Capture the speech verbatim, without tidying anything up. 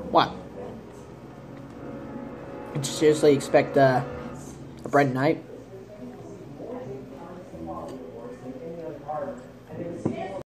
What? Did you seriously expect uh, a Brendan Knight?